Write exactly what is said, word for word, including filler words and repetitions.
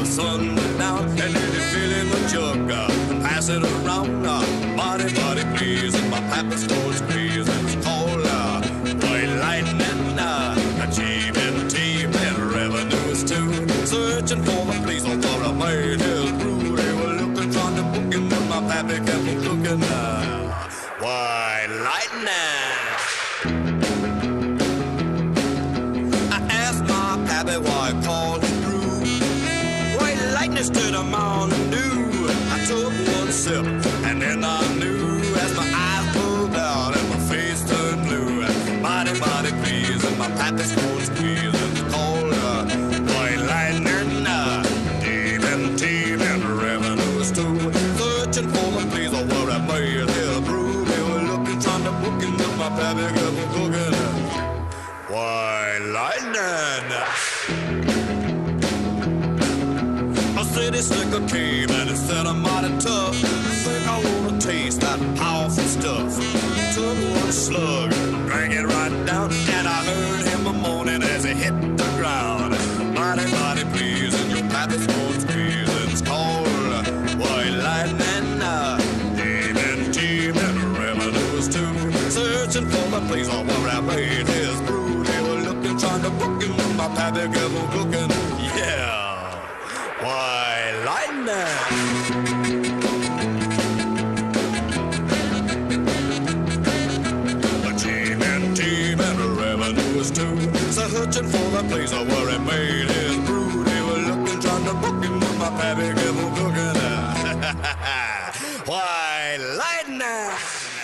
sun went down, and then you fill in the jug uh, pass it around. Uh, body, body, please, and my pappy stole squeeze. It's called uh, white lightning. Uh, achieving, teaming, revenues too. Searching for the place of what I made his brew. They were looking, trying to book him, but my pappy kept on cooking. Uh, white lightning. I asked my pappy why I called it through. White lightning stood a Mountain Dew. I took one sip, and then I knew as my eyes pulled down and my face turned blue. Body, body, please, and my pappy's cold squeeze. It's called uh, white lightning. Uh, teaming, teaming, revenues too. Searching for the place of where I made his brew. They were looking, trying to book him, but my pappy kept on cooking. White lightning. A city slicker came and it said I'm mighty tough. I think I wanna taste that powerful stuff. Took one slug, drank it right down, and I heard him a moaning as he hit the ground. Mighty, mighty please, and your pappy's going squeeze. It's called white lightning. Teaming, teaming, revenues too. Searching for the place of where I made his brew. They were looking, trying to book him, but my pappy kept on cooking. Yeah. White lightning. A team and team and revenues too. Searching for the place of where he made his brew. They were looking, trying to book him, but my pappy kept on cooking. White lightning.